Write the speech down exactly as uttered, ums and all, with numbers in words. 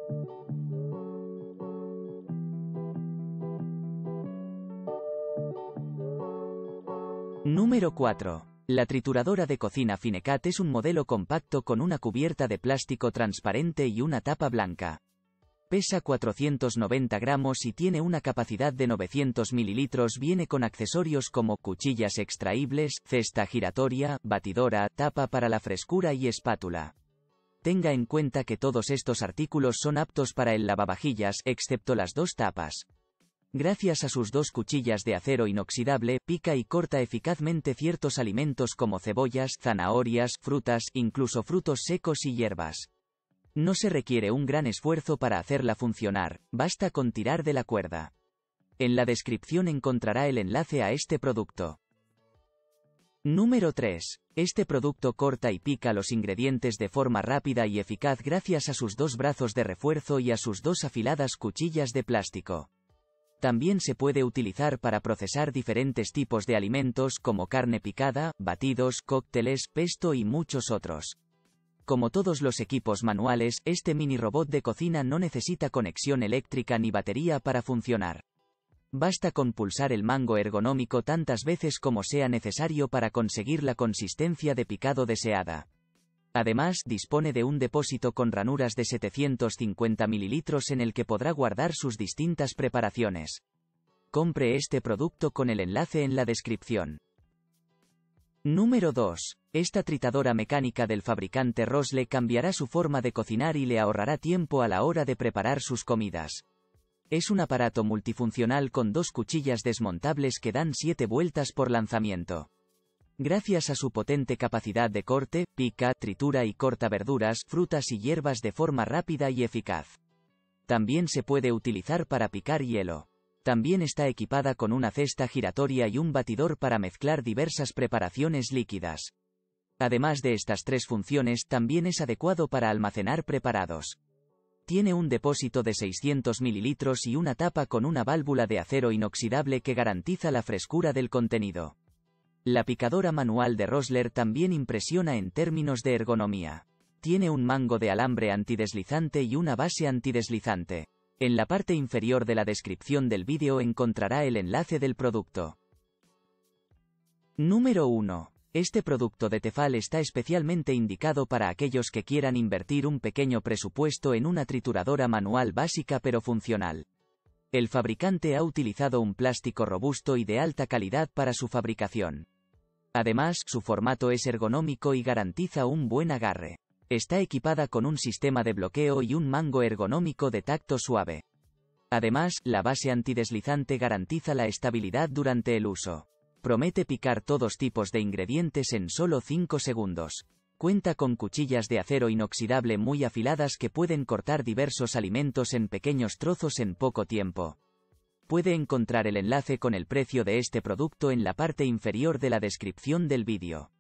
Número cuatro. La trituradora de cocina Finecat es un modelo compacto con una cubierta de plástico transparente y una tapa blanca. Pesa cuatrocientos noventa gramos y tiene una capacidad de novecientos mililitros. Viene con accesorios como cuchillas extraíbles, cesta giratoria, batidora, tapa para la frescura y espátula. Tenga en cuenta que todos estos artículos son aptos para el lavavajillas, excepto las dos tapas. Gracias a sus dos cuchillas de acero inoxidable, pica y corta eficazmente ciertos alimentos como cebollas, zanahorias, frutas, incluso frutos secos y hierbas. No se requiere un gran esfuerzo para hacerla funcionar, basta con tirar de la cuerda. En la descripción encontrará el enlace a este producto. Número tres. Este producto corta y pica los ingredientes de forma rápida y eficaz gracias a sus dos brazos de refuerzo y a sus dos afiladas cuchillas de plástico. También se puede utilizar para procesar diferentes tipos de alimentos como carne picada, batidos, cócteles, pesto y muchos otros. Como todos los equipos manuales, este mini robot de cocina no necesita conexión eléctrica ni batería para funcionar. Basta con pulsar el mango ergonómico tantas veces como sea necesario para conseguir la consistencia de picado deseada. Además, dispone de un depósito con ranuras de setecientos cincuenta mililitros en el que podrá guardar sus distintas preparaciones. Compre este producto con el enlace en la descripción. Número dos. Esta tritadora mecánica del fabricante Rosle cambiará su forma de cocinar y le ahorrará tiempo a la hora de preparar sus comidas. Es un aparato multifuncional con dos cuchillas desmontables que dan siete vueltas por lanzamiento. Gracias a su potente capacidad de corte, pica, tritura y corta verduras, frutas y hierbas de forma rápida y eficaz. También se puede utilizar para picar hielo. También está equipada con una cesta giratoria y un batidor para mezclar diversas preparaciones líquidas. Además de estas tres funciones, también es adecuado para almacenar preparados. Tiene un depósito de seiscientos mililitros y una tapa con una válvula de acero inoxidable que garantiza la frescura del contenido. La picadora manual de Rosler también impresiona en términos de ergonomía. Tiene un mango de alambre antideslizante y una base antideslizante. En la parte inferior de la descripción del vídeo encontrará el enlace del producto. Número uno. Este producto de Tefal está especialmente indicado para aquellos que quieran invertir un pequeño presupuesto en una trituradora manual básica pero funcional. El fabricante ha utilizado un plástico robusto y de alta calidad para su fabricación. Además, su formato es ergonómico y garantiza un buen agarre. Está equipada con un sistema de bloqueo y un mango ergonómico de tacto suave. Además, la base antideslizante garantiza la estabilidad durante el uso. Promete picar todos tipos de ingredientes en solo cinco segundos. Cuenta con cuchillas de acero inoxidable muy afiladas que pueden cortar diversos alimentos en pequeños trozos en poco tiempo. Puede encontrar el enlace con el precio de este producto en la parte inferior de la descripción del vídeo.